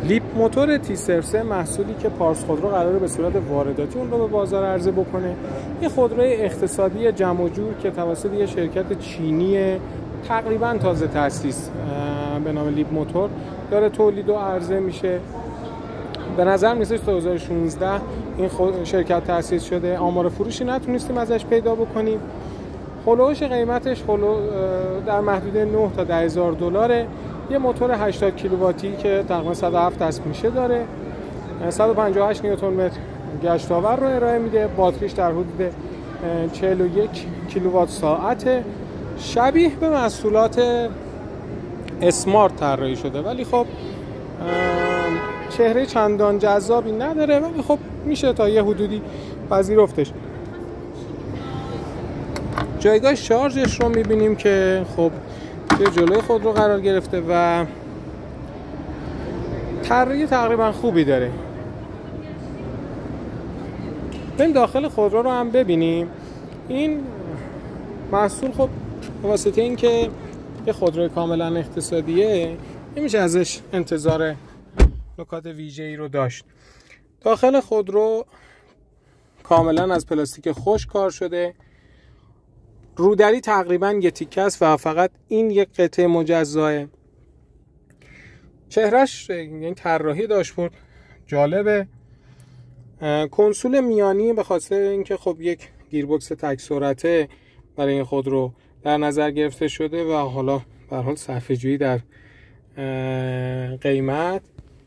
لیپ موتور T-Surf محصولی که پارس خودرو قراره به صورت وارداتی اون رو به بازار عرضه بکنه. یه خودروی اقتصادی جمع و جور که توسط یه شرکت چینی تقریبا تازه تأسیس به نام لیپ موتور داره تولید و عرضه میشه. به نظر میسه 2016 این شرکت تأسیس شده. آمار فروشی نتونستیم ازش پیدا بکنیم. هولوش قیمتش در محدود 9 تا 10,000 دلاره. یه موتور 80 کیلوواتی که تقریبا 107 دست میشه داره. 158 نیوتن متر گشت آور رو ارائه میده. باتریش در حدود 41 کیلووات ساعت. شبیه به محصولات اسمارت طراحی شده ولی خب چهره چندان جذابی نداره، ولی خب میشه تا یه حدودی پذیرفتش. جایگاه شارژش رو میبینیم که خب جلوی خودرو قرار گرفته و طراحی تقریبا خوبی داره. بریم داخل خودرو رو هم ببینیم. این محصول خب واسطه این که یه خودروی کاملا اقتصادیه نمیشه ازش انتظار نکات ویژه‌ای رو داشت. داخل خودرو کاملا از پلاستیک خشک کار شده. رودری تقریبا یه تیکه است و فقط این یک قطعه مجزاه. چهرش یعنی طراحی داشبورد جالبه. کنسول میانی به خاطر اینکه خب یک گیربکس تک سرعته برای این خودرو در نظر گرفته شده و حالا به هر حال صرفه‌جویی در قیمت.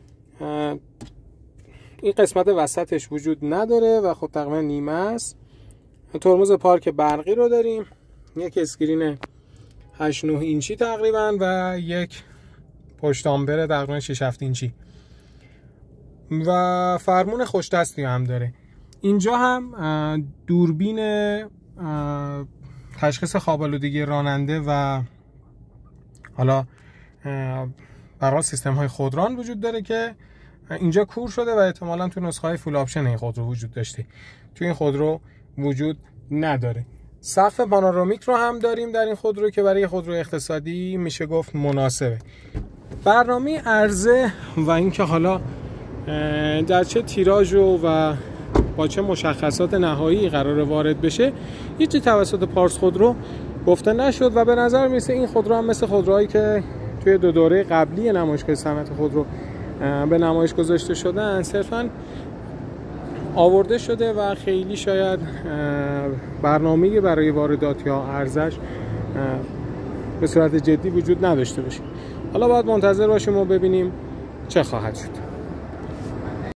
این قسمت وسطش وجود نداره و خب تقریبا نیمه است. ترمز پارک برقی رو داریم. یک اسکرین 8-9 اینچی تقریبا و یک پشت آمبر تقریبا 6-7 اینچی و فرمون خوش دستی هم داره. اینجا هم دوربین تشخیص خواب آلودگی راننده و حالا برای سیستم های خودران وجود داره که اینجا کور شده و احتمالاً تو نسخه های فول آپشن این خودرو وجود داشته. تو این خودرو وجود نداره. سقف پانورامیک رو هم داریم در این خودرو که برای خودرو اقتصادی میشه گفت مناسبه. برنامه عرضه و اینکه حالا در چه تیراژ و با چه مشخصات نهایی قرار وارد بشه هیچی توسط پارس خودرو گفته نشد و به نظر میسه این خودرو هم مثل خودروهایی که توی دو دوره قبلی نمایشگاه صنعت خودرو به نمایش گذاشته شدن صرفاً آورده شده و خیلی شاید برنامه‌ای برای واردات یا عرضش به صورت جدی وجود نداشته باشه. حالا باید منتظر باشیم و ببینیم چه خواهد شد.